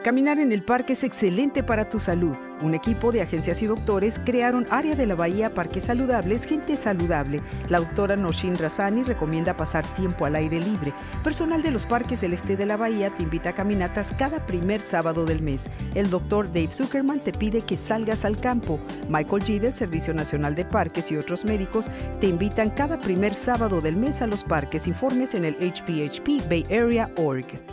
Caminar en el parque es excelente para tu salud. Un equipo de agencias y doctores crearon Área de la Bahía Parques Saludables, Gente Saludable. La doctora Noshin Razani recomienda pasar tiempo al aire libre. Personal de los parques del este de la bahía te invita a caminatas cada primer sábado del mes. El doctor Dave Zuckerman te pide que salgas al campo. Michael G. del Servicio Nacional de Parques y otros médicos te invitan cada primer sábado del mes a los parques. Informes en el hphpbayarea.org.